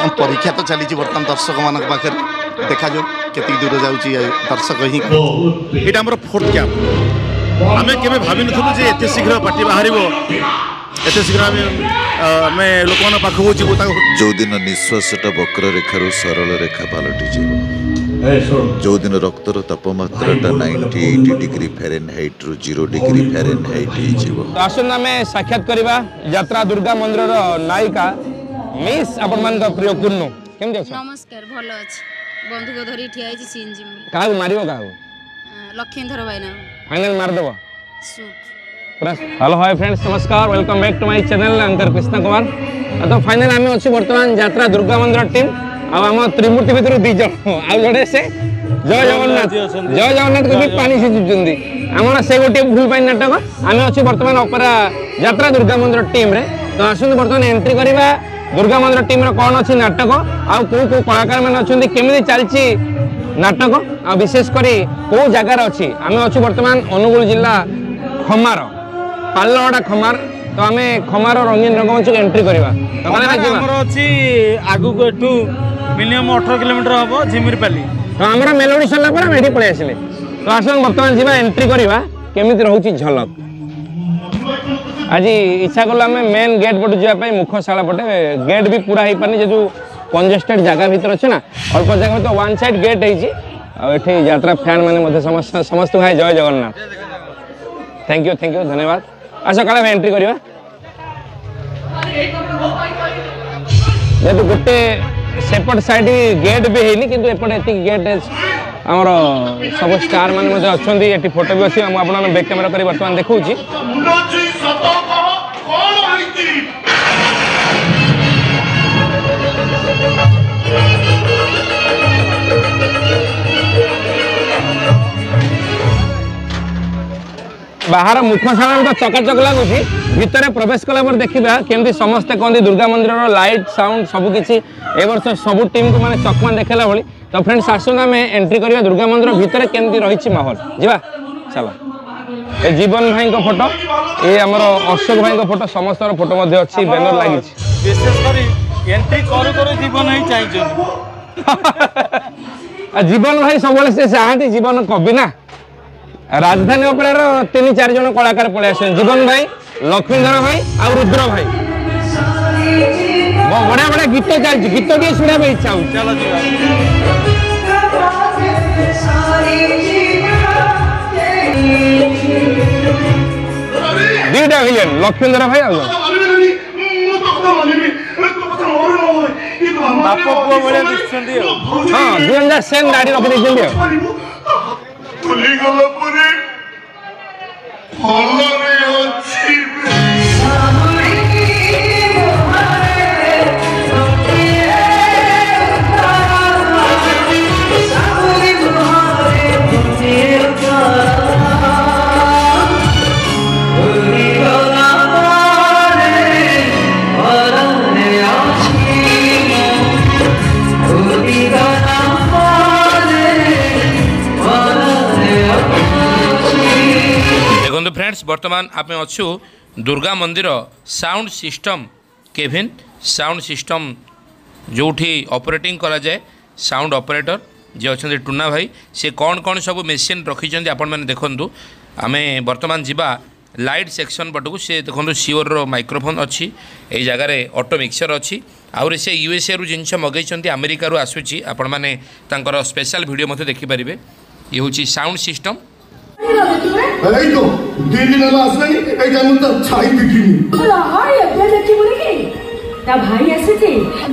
बर्तमान परीक्षा तो चली बर्तमान दर्शक मान पाखे देखा जाऊ केत दूर जाऊँगी दर्शक ही यहाँ आम फोर्थ कैंप आम के भावी नु जे एत शीघ्र पार्टी बाहर एत शीघ्र आम लोक पाखक जीव जो दिन निश्वासटा वक्र रेखार सरल रेखा पलटि जो दिन रक्तर तापमात्रा 98 डिग्री फेरेनहाइट रु 0 डिग्री फेरेनहाइट आसन आम साक्षात करवा यात्रा दुर्गा मंदिर नायिका मिस आपण मान प्रिय कुन्नु केमति अछ नमस्कार भलो अछि बंधु को धरी ठिया छि सीन जिम काहू मारियो काहू लखींधर भाईना फाइनल मार देबो शूट हेलो हाय फ्रेंड्स नमस्कार welcome back to my channel anchor Krishna Kumar तो फाइनल आम अच्छी बर्तमान यात्रा दुर्गा मंदिर टीम आम त्रिमूर्ति भितर दीज आउ जड़े से जय जगन्नाथ को भी पानी सीचुंदी आम से गोटे भूल पाई नाटक आम अच्छी बर्तमान अपेरा यात्रा दुर्गा मंदिर टीम रे तो आसतु बर्तमान एंट्री करवा दुर्गा मंदिर टीम कौन अच्छी नाटक आउ कौ कलाकार मैंने अच्छा केमी चलती नाटक आ विशेषकर कौ जगार अच्छी आम अच्छी बर्तमान अनुगुल जिला खमार पालगड़ा खमार तो आम खमार रंगीन रंगमंच एंट्री करवा आगु को मिनिमम 18 किलोमीटर हम झिमिरपाली तो आम मेलोडी सरला पर ये पलि आसिले तो आस बर्तमान जी एंट्री करवा केमी रोचे झलक आज इच्छा कल आम मेन गेट पटे जावाई मुखशाला पटे गेट भी पूरा हो पानी जो कंजेस्टेड जगह भीतर अच्छे ना अल्प जगह तो वन साइड गेट होती यात्रा फैन मैंने समस्त भाई जय जगन्नाथ थैंक यू धन्यवाद आस कल एंट्री करवा जेहतु गोटे सेपट साइड गेट भी है कि एपटे गेट आमर सब स्टार मान अच्छा ये फोटो भी अच्छी मुझे बैक कैमेरा कर बर्तमान देखा बाहर मुखशाला तो चकाचक लगुच भितर प्रवेश कला देखा केमती समस्ते कहते दुर्गा मंदिर लाइट साउंड सबकि ए वर्ष सब टीम को माने चकमा देखला भली तो फ्रेंड्स आसन आम एंट्री करवा दुर्गा मंदिर भितर केमती रही माहौल जीवा चलो ए जीवन भाई को फोटो ये आमर अशोक भाई को फोटो समस्त फोटो अच्छी बैनर लगी एंट्री करू जीवन ही चाहिए जीवन भाई सब से चाहती जीवन कवि ना राजधानी अपेरार 3-4 जन कलाकार पलि आस जीवन भाई लक्ष्मीधर भाई आ रुद्र भाई बढ़िया बढ़िया गीत चलती गीत टे शुणा इच्छा हो दुईटा विलेन लक्ष्मीधर भाई हाँ 2000 सेन दाढ़ी रखी फ्रेंड्स बर्तमान आप अच्छु दुर्गा मंदिर sound system Kevin sound system जो ऑपरेटिंग करा जाए साउंड ऑपरेटर जे अच्छा टूना भाई से कौन कौन सब मेसीन रखी आपण मैंने देखु आम बर्तमान जावा लाइट सेक्शन पटक से देखो सिओर माइक्रोफोन अच्छी ये जगार ऑटो मिक्सर अच्छी आउरी से यूएसए रु जिनस मगई अमेरिका रु आसूची आपण मैंने तांकर स्पेशल वीडियो मते देखि परिबे ये होची साउंड सिस्टम এই তো দিন দিন হলো আসলেনি এই যেমন তো ছাই দেখিনি ওলা হাই আপনি দেখি বলে কি তা ভাই এসেছে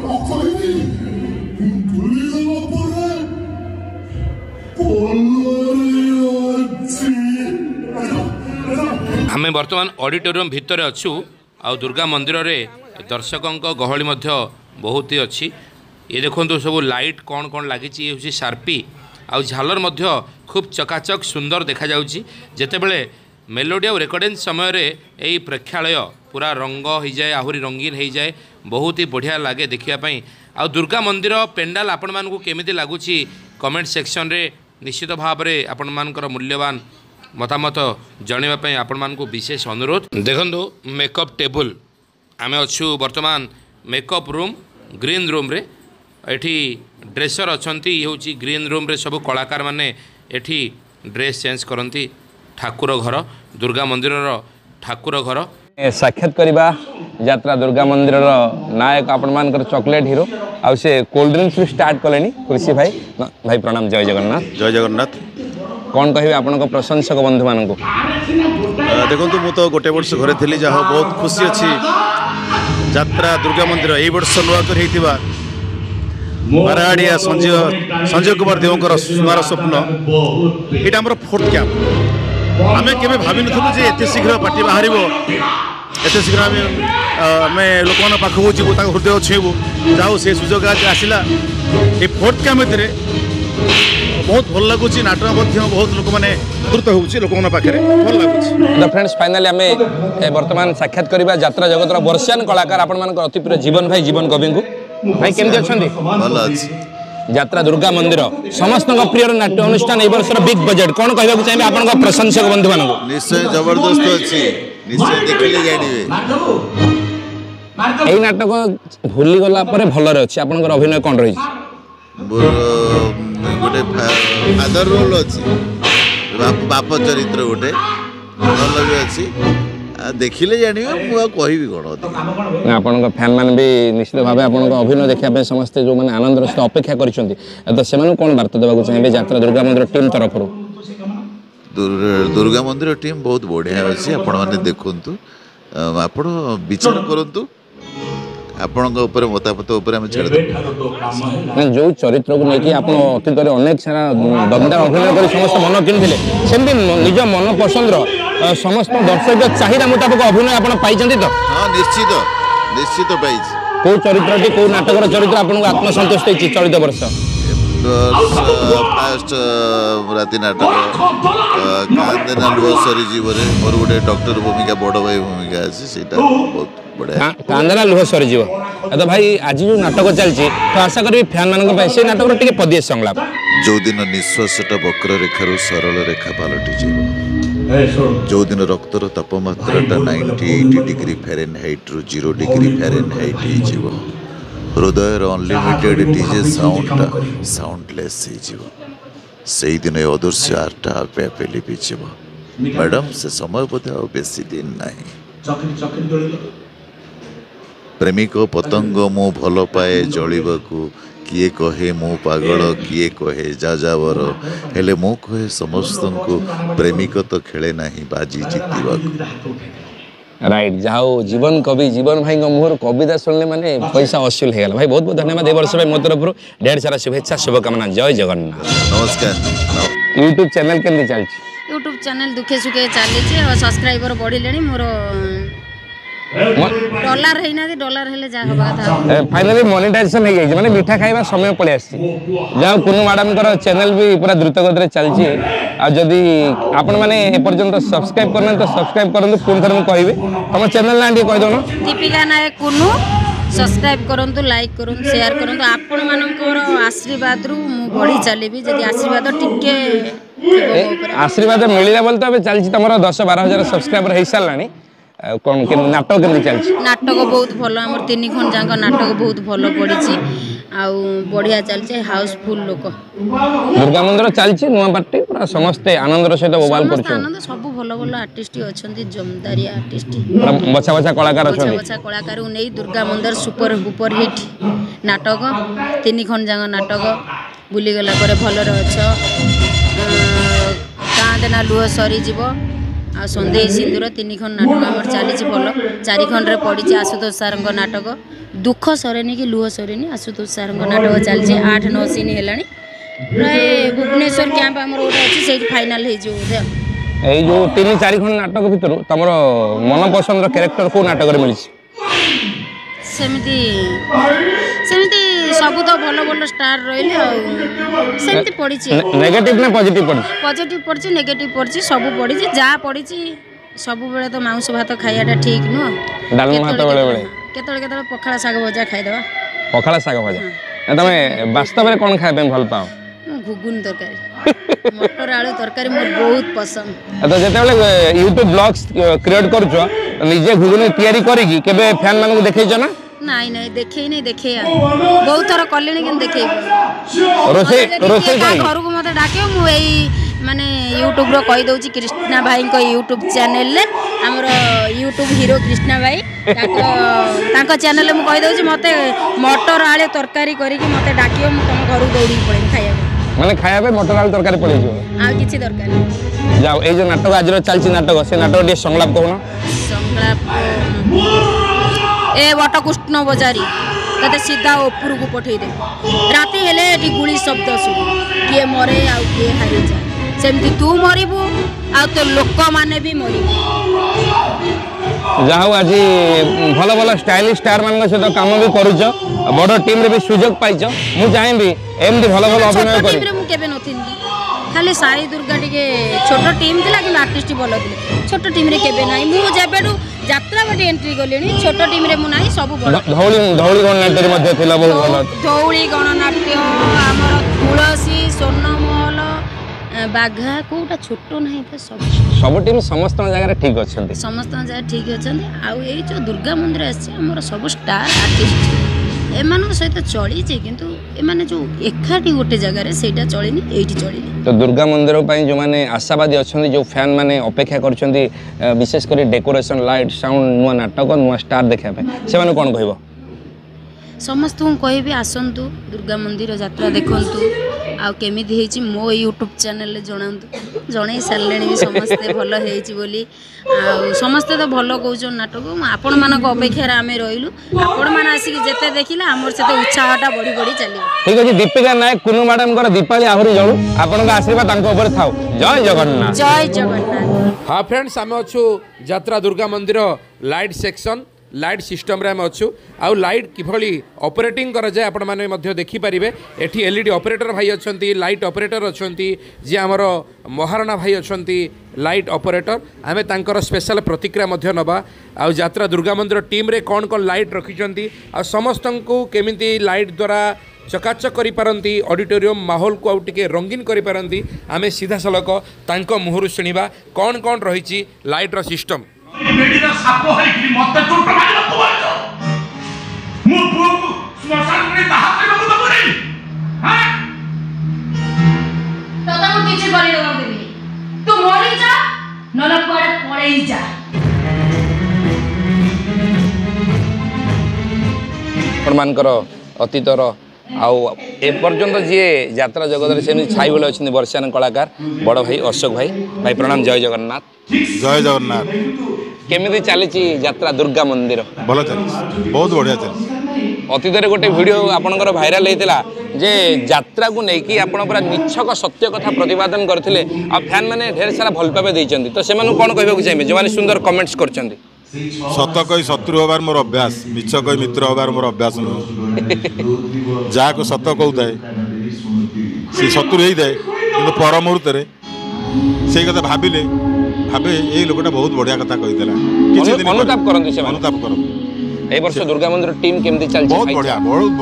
आम बर्तमान ऑडिटोरियम भितर अच्छु आ दुर्गा मंदिर रे दर्शकों गहली मध्य बहुत ही अच्छी ये देखो सब लाइट कौन कौन लगी ये हूँ शार्पी आउ झालर मध्य खूब चकाचक सुंदर देखा जाउची जेतेबेले मेलोडी और रेकर्डिंग समय रे यही प्रेक्षालय पूरा रंग हो जाए आहुरी रंगीन हो जाए बहुत ही बढ़िया लगे देखापी आ दुर्गा मंदिर पेंडाल आपण मानकु केमिति लागुची कमेंट सेक्शन रे निश्चित भाव में आपण मानकर मूल्यवान मतामत जनवाई आपण मानकु विशेष अनुरोध देखंतु मेकअप टेबल आमे अच्छु वर्तमान मेकअप रूम ग्रीन रूम रे एठी ड्रेसर अछंती ये होची ग्रीन रूम रे सब कलाकार माने एठी ड्रेस चेंज करंती ठाकुर घर दुर्गा मंदिर ठाकुर घर साक्षात करवा यात्रा दुर्गा मंदिर नायक आपण मान चॉकलेट हीरो आ से कोल्ड ड्रिंक्स भी स्टार्ट कले कृषि भाई भाई प्रणाम जय जगन्नाथ जय जगन्नाथ कौन कहे आपण प्रशंसक बंधु मान देखो मु तो गोटे वर्ष घरे थी जहाँ बहुत खुशी अच्छी यात्रा दुर्गा मंदिर यही वर्ष नुआ कर बाराड़िया संजय कुमार देवकर सुनार स्वप्न ये आम फोर्थ कैंप आम के भावी नु जे एत शीघ्र पार्टी बाहर एत शीघ्र आम लोक पाखक जीवु हृदय छुईबू जाऊ से सुजोग आज आसला ये फोर्थ कैंप भितर बहुत भल लगुच नाटक बहुत लोक मैंने द्रुत हो लोक पाखे भल लगुच फ्रेंड्स फाइनाली आम बर्तमान साक्षात करवा यात्रा जगतर वर्षियान कलाकार आपण मान अति प्रिय जीवन भाई जीवन कवि को भाई केमती अच्छा यात्रा दुर्गा मंदिर समस्त प्रिय नाट्य अनुष्ठान वर्ष बिग बजेट कौन कहना चाहिए आपण प्रशंसक बंधु मान निश्चय जबरदस्त अच्छी निश्चय देखिले जानिबे एई नाटक भूली गला परे भल रे अछि आपनकर अभिनय कोन रही गोटे फादर रोल अच्छी बाप चरित्र गोटे भल भी अच्छी देखिले जानिबे मु कहबी कोन आपन फैन मान भी निश्चित भाव आपन अभिनय देखा समस्ते जो मैंने आनंद सहित अपेक्षा करछंती तो से कौन वार्ता देवा चाहिए यात्रा दुर्गा मंदिर टीम तरफ दुर्गा मंदिर टीम बहुत बढ़िया अच्छी आपण मैंने देखु आपण विचार करूँ आपण मतामत जो चरित्र को लेकिन आप अतीत अनेक सारा दमदार अभिनय कर समस्त मन किनी सेमती निज मन पसंद समस्त दर्शक चाहिदा मुताबिक अभिनय आप तो हाँ निश्चित निश्चित पाई कौ चरित्र कौ नाटक चरित्र आपको आत्मसंतुष्ट होती चलित वर्ष फास्ट राति नाटक कांदेना लुह सरी जीवन मोर गोटे डॉक्टर भूमिका बड़ भाई भूमिका अच्छी बहुत बढ़िया कांदेना लुह सरी जीव तो भाई आज जो नाटक चलती तो आशा करी फैन मान से नाटक टे पदीय संलाप जो दिन निश्वासटा वक्र रेखार सरल रेखा पलटि जीव जो दिन रक्तर तापमात्राटा 98 डिग्री फेरेनहाइट रु 0 डिग्री फेरेनहाइट हो हृदय अनलिमिटेड डीजे साउंडलेस से दिन अदृश्य आर्टा आपे आपे लिपिजिव मैडम से समय बोधे आ बेसी दिन नहीं प्रेमिक पतंग मु भल पाए जलिबाकू किए कहे मु पागल किए कहे जाजावर हेले मु कहे समस्त को प्रेमिक तो खेले नहीं बाजी जीतवाकू राइट जाओ जीवन कवि जीवन भाई मुहर कविता शुणिले माने पैसा वसूल हो गला भाई बहुत बहुत धन्यवाद ए वर्ष मो तरफ ढेर सारा शुभेच्छा शुभकामना जय जगन्नाथ नमस्कार यूट्यूब चैनल केमती चलछि यूट्यूब चैनल दुखे सुखे चली और सब्सक्राइबर बढ़िले मोर डॉलर है ना डॉलर हेले जा हबा था फाइनली मोनेटाइजेशन हो गई माने मीठा खाइबा समय पड़े आसी जाओ कुनु मैडम कर चैनल भी पूरा द्रुत गति चलछि आ जदी आपण माने ए पर्यंत सब्सक्राइब करना तो सब्सक्राइब करंतु पुन थर म कहबे हम चैनल ना कहि दोनो दीपिका नायक कुनु सब्सक्राइब करंतु लाइक करंतु शेयर करंतु आपण मानकर आशीर्वाद रु मु बढ़ी चलेबी जदी आशीर्वाद टिके आशीर्वाद मिलिला बोल तो चलछि तमरो 10-12 हजार सब्सक्राइबर हे सालानी कौन के नाटक केमती चलछि नाटक बहुत भलो हमर 3 खन जांक नाटक बहुत भलो पड़िछि आ बढ़िया चलछि हाउसफुल लोक दुर्गा मंदिर चलछि नुआ पार्टी पूरा समस्त आनंदर सहित मोबाइल करछु आनंद सब भलो भलो आर्टिस्ट अछंती जमदारिया आर्टिस्ट बच्चा बच्चा कलाकार अछंती बच्चा कलाकार नै दुर्गा मंदिर सुपर हिट नाटक 3 खन जांक नाटक बुली गला पर भलो रछ कांदेना लुह सरी जीव आ संदेह सिंदूर 3 खन नाटक आमर चली भल 4 खन रे पड़ी आशुतोष सार नाटक दुख सरेनी कि लुह सरेनी आशुतोष सार नाटक चलती 8-9 सीन है प्राय भुवनेश्वर कैंप आमर गोटे अच्छी से फाइनाल हो जो 3-4 खन नाटक भितर तुम मन पसंद कैरेक्टर को नाटक मिली सेमती सब तो भल भल स्टार रही सेमती पड़ी नेगेटिव ना पॉजिटिव पड़ी पॉजिटिव पड़ी नेगेटिव पड़ी सब पड़ी जहाँ पड़ी सब बेले तो मांस भात खाइटा ठीक नुह डालमा भात बेले बेले केतले पखाड़ा साग भजा खाइदेवा पखाड़ा साग भजा तुम वास्तव में कौन खाया भल पाओ घुगुन तरकारी मटर आलू तरकारी मोर बहुत पसंद तो जेते यूट्यूब ब्लॉग्स क्रिएट करछो निजे घुगुन तैयारी करिकी केबे फैन मानक देखैछ ना ନାଇଁ ନାଇଁ ଦେଖେଇ ନାଇଁ ଦେଖେଇ ବହୁତ ଥର କଲିଣି କିନ୍ତୁ ଦେଖେଇ ଘରକୁ ମତେ ଡାକିବ ମୁଁ ଏଇ ମାନେ ୟୁଟ୍ୟୁବ୍ର କହିଦେଉଛି କ୍ରିଷ୍ଣା ଭାଇଙ୍କ ୟୁଟ୍ୟୁବ୍ ଚ୍ୟାନେଲରେ ଆମର ୟୁଟ୍ୟୁବ୍ ହିରୋ କ୍ରିଷ୍ଣା ଭାଇ ତାଙ୍କ ଚ୍ୟାନେଲରେ ମୁଁ କହିଦେଉଛି ମୋତେ ମଟର ଆଳୁ ତରକାରୀ କରିକି ମୋତେ ଡାକିବ ମୁଁ ତମ ଘରକୁ ଦୌଡ଼ିକି ପଳେଇବି ଖାଇବାକୁ ମାନେ ଖାଇବା ପାଇଁ ମଟର ଆଳୁ ତରକାରୀ ପଳେଇଯିବ ଆଉ କିଛି ଦରକାର ଯାଉ ଏଇ ଯୋଉ ନାଟକ ଆଜିର ଚାଲିଛି ନାଟକ ସେ ନାଟକ ଟିକେ ସଂଳାପ କହୁନ ସଂଳାପ ଏ ବଟକୃଷ୍ଣ ବଜାରୀ ତତେ ସିଧା ଉପରକୁ ପଠେଇଦେବି ରାତି ହେଲେ ଏଠି ଗୁଳି ଶବ୍ଦ ଶୁଣୁ କିଏ ମରେ ଆଉ କିଏ ହାରିଯାଏ ସେମିତି ତୁ ମରିବୁ ଆଉ ତୋ ଲୋକମାନେ ବି ମରିବୁ ଯାହା ହଉ ଆଜି ଭଲ ଭଲ ଷ୍ଟାଇଲିଶ ଷ୍ଟାର ମାନଙ୍କ ସହିତ କାମ ବି କରୁଛ ବଡ଼ ଟିମ୍ରେ ବି ସୁଯୋଗ ପାଇଛ ମୁଁ ଚାହିଁବି ଏମିତି ଭଲ ଭଲ ଅଭିନୟ କରି ମୁଁ କେବେ ନଥିଲି ଖାଲି ସାଇ ଦୁର୍ଗା ଟିକେ ଛୋଟ ଟିମ୍ ଥିଲା କିନ୍ତୁ ଆର୍ଟିଷ୍ଟ ଭଲ ଥିଲେ ଛୋଟ ଟିମ୍ରେ କେବେ ନାହିଁ ମୁଁ ଯେବେଠୁ ଯାତ୍ରା ବାଟି ଏଣ୍ଟ୍ରି କଲିଣି ଛୋଟ ଟିମ୍ରେ ମୁଁ ନାହିଁ ସବୁ ଧଉଳି ଗଣନାଟ୍ୟରେ ମଧ୍ୟ ଥିଲା ବହୁତ ଭଲ ଧଉଳି ଗଣନାଟ୍ୟ ଆମର ତୁଳସୀ ସ୍ୱର୍ଣ୍ଣମହଲ ବାଘା କୋଉଟା ଛୋଟ ନାହିଁ ତ ସବୁ ଟିମ୍ ସମସ୍ତଙ୍କ ଜାଗାରେ ଠିକ୍ ଅଛନ୍ତି ସମସ୍ତଙ୍କ ଜାଗାରେ ଠିକ୍ ଅଛନ୍ତି ଆଉ ଏଇ ଯେଉଁ ଦୁର୍ଗା ମନ୍ଦିର ଆସିଛି ଆମର ସବୁ ଷ୍ଟାର ଆର୍ଟିଷ୍ଟ ଏମାନଙ୍କ ସହିତ ଚଳିଛି କିନ୍ତୁ ଏମାନେ ଯେଉଁ ଏକାଠି ଗୋଟେ ଜାଗାରେ ସେଇଟା ଚଳିନି ଏଇଠି ଚଳିନି ତ ଦୁର୍ଗା ମନ୍ଦିର ପାଇଁ ଯେଉଁମାନେ ଆଶାବାଦୀ ଅଛନ୍ତି ଯେଉଁ ଫ୍ୟାନ୍ ମାନେ ଅପେକ୍ଷା କରିଛନ୍ତି ବିଶେଷ କରି ଡେକୋରେସନ୍ ଲାଇଟ୍ ସାଉଣ୍ଡ ନୂଆ ନାଟକ ନୂଆ ଷ୍ଟାର ଦେଖିବା ପାଇଁ ସେମାନେ କ'ଣ କହିବ ସମସ୍ତଙ୍କୁ କହିବି ଆସନ୍ତୁ ଦୁର୍ଗା ମନ୍ଦିର ଯାତ୍ରା ଦେଖନ୍ତୁ ଆଉ କେମିତି ହେଇଛି ମୋ ୟୁଟ୍ୟୁବ୍ ଚ୍ୟାନେଲରେ ଜଣାନ୍ତୁ ଜଣେଇ ସାରିଲେଣି ବି ସମସ୍ତେ ଭଲ ହେଇଛି ବୋଲି ଆଉ ସମସ୍ତେ ତ ଭଲ କହୁଛନ୍ତି ନାଟକ ଆପଣମାନଙ୍କ ଅପେକ୍ଷାରେ ଆମେ ରହିଲୁ ଆପଣମାନେ ଆସିକି ଯେତେ ଦେଖିଲେ ଆମର ସେତେ ଉତ୍ସାହଟା ବଢ଼ି ବଢ଼ି ଚାଲିବ ଠିକ୍ ଅଛି ଦୀପିକା ନାୟକ କୁନୁ ମ୍ୟାଡ଼ାମଙ୍କର ଦୀପାବଳି ଆହୁରି ଜଳୁ ଆପଣଙ୍କ ଆଶୀର୍ବାଦ ତାଙ୍କ ଉପରେ ଥାଉ ଜୟ ଜଗନ୍ନାଥ ଜୟ ଜଗନ୍ନାଥ हाँ फ्रेंड्स आम अच्छु यात्रा दुर्गा मंदिर लाइट सेक्शन लाइट सिस्टम रे आम अच्छु आउ लाइट किभली ऑपरेटिंग करा जाए आपण माने मध्य देखि परिबे एठी एलईडी ऑपरेटर भाई अछंती लाइट ऑपरेटर अछंती जे हमर महाराणा भाई अछंती लाइट ऑपरेटर आमे तांकर स्पेशल प्रतिक्रिया मध्य नबा आउ यात्रा दुर्गा मंदिर टीम रे कोन कोन लाइट रखिचंती आ समस्तंकु केमिति लाइट द्वारा चकाचक करि पारंती ऑडिटोरियम माहौल को आउ टिके रंगीन करि पारंती आमे सीधा सलक तांको मुहरु सुनिबा कोन कोन रहिची लाइट रो सिस्टम बेडीरा सापो हैकि मते चोट मारि न कोवछ मु पुक स्मशान रे दाह करबो तो बरे हां दादा मु किछि करि न देबी तू मरि जा नन कोडे पळेई जा ଆପଣମାନଙ୍କର ଅତୀତର ଆଉ ଏପର୍ଯ୍ୟନ୍ତ ଯିଏ ଯାତ୍ରା ଜଗତରେ ସେମିତି ଛାଇ ବେଲେ ଅଛନ୍ତି ବର୍ଷାନ କଳାକାର ବଡ଼ ଭାଇ ଅଶୋକ ଭାଇ ଭାଇ ପ୍ରଣାମ ଜୟ ଜଗନ୍ନାଥ ଜୟ ଜଗନ୍ନାଥ କେମିତି ଚାଲିଛି ଯାତ୍ରା ଦୁର୍ଗା ମନ୍ଦିର ଭଲ ଚାଲିଛି ବହୁତ ବଢ଼ିଆ ଚାଲିଛି ଅତୀତରେ ଗୋଟେ ଭିଡ଼ିଓ ଆପଣଙ୍କର ଭାଇରାଲ ହେଇଥିଲା ଯେ ଯାତ୍ରାକୁ ନେଇକି ଆପଣ ପୁରା ନିଛକ ସତ୍ୟ କଥା ପ୍ରତିପାଦନ କରିଥିଲେ ଆଉ ଫ୍ୟାନ୍ ମାନେ ଢେର ସାରା ଭଲ ପାଇବା ଦେଇଛନ୍ତି ତ ସେମାନଙ୍କୁ କ'ଣ କହିବାକୁ ଚାହିଁବେ ଯେଉଁମାନେ ସୁନ୍ଦର କମେଣ୍ଟସ୍ କରିଛନ୍ତି ସତ କହି ଶତ୍ରୁ ହେବାର ମୋର ଅଭ୍ୟାସ ମିଛ କହି ମିତ୍ର ହେବାର ମୋର ଅଭ୍ୟାସ ନୁହେଁ ଯାହାକୁ ସତ କହୁଥାଏ ସେ ଶତ୍ରୁ ହେଇଥାଏ କିନ୍ତୁ ପର ମୁହୂର୍ତ୍ତରେ ସେଇ କଥା ଭାବେ ଏଇ ଲୋକଟା ବହୁତ ବଢ଼ିଆ କଥା କହିଥିଲା କିଛି ଦିନ ଅନୁତାପ କରନ୍ତି ସେମାନେ ଅନୁତାପ କରନ୍ତି এই ବର୍ଷ ଦୁର୍ଗା ମନ୍ଦିର ଟିମ୍ କେମିତି ଚାଲିଛି ବହୁତ ବଢ଼ିଆ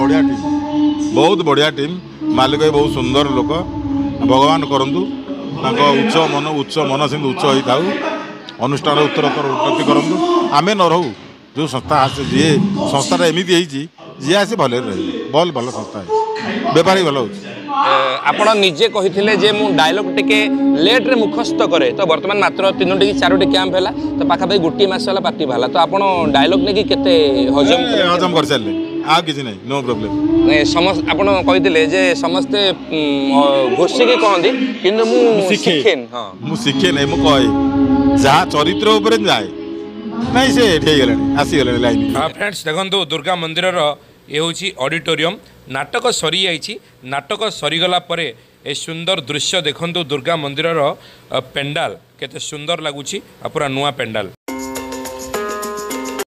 ଟିମ୍ ମାଲିକ ବହୁତ ସୁନ୍ଦର ଲୋକ ଭଗବାନ କରନ୍ତୁ ତାଙ୍କ ଉଚ୍ଚ ମନ ସେମିତି ଉଚ୍ଚ ହେଇଥାଉ ଅନୁଷ୍ଠାନ ଉତ୍ତରୋତ୍ତର ଉନ୍ନତି କରନ୍ତୁ ଆମେ ନ ରହୁ ଯେଉଁ ସଂସ୍ଥା ଆସେ ଯିଏ ସଂସ୍ଥାଟା ଏମିତି ହେଇଛି ଯିଏ ଆସି ଭଲରେ ରହିବ ଭଲ ସଂସ୍ଥା ହେଇଛି ବେପାରୀ ଭଲ ହେଉଛି ଆପଣ ନିଜେ କହିଥିଲେ ଯେ ମୁଁ ଡାଇଲଗ୍ ଟିକେ ଲେଟ୍ରେ ମୁଖସ୍ଥ କରେ ତ ବର୍ତ୍ତମାନ ମାତ୍ର 3ଟି କି 4ଟି କ୍ୟାମ୍ପ ହେଲା ତ ପାଖାପାଖି ଗୋଟିଏ ମାସ ହେଲା ପାର୍ଟି ବାହାରିଲା ତ ଆପଣ ଡାଇଲଗ୍ ନେଇକି କେତେ ହଜମ କରିସାରିଲେ ଆଉ କିଛି ନାହିଁ ନୋ ପ୍ରୋବ୍ଲେମ୍ ଆପଣ କହିଥିଲେ ଯେ ସମସ୍ତେ ଘୋଷିକି କହନ୍ତି କିନ୍ତୁ ମୁଁ ଶିଖେନି ମୁଁ ଶିଖେ ନାହିଁ ମୁଁ କହେ ଯାହା ଚରିତ୍ର ଉପରେ ଯାଏ ନାଇଁ ସେ ଏଠି ହେଇଗଲାଣି ଆସିଗଲାଣି ଲାଇନ୍ फ्रेंड्स देखନ୍ତୁ दुर्गा मंदिरर ये हूँ ऑडिटोरियम नाटक सरी जाइए नाटक सरीगला परे ए सुंदर दृश्य देखନ୍ତୁ दुर्गा मंदिरर पेंडाल केते सुंदर लगुच पूरा नुआ पेंडाल